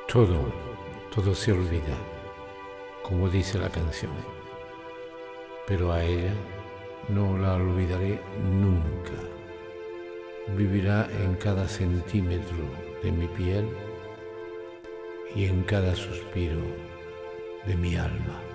Todo se olvida, como dice la canción, pero a ella no la olvidaré nunca. Vivirá en cada centímetro de mi piel y en cada suspiro de mi alma.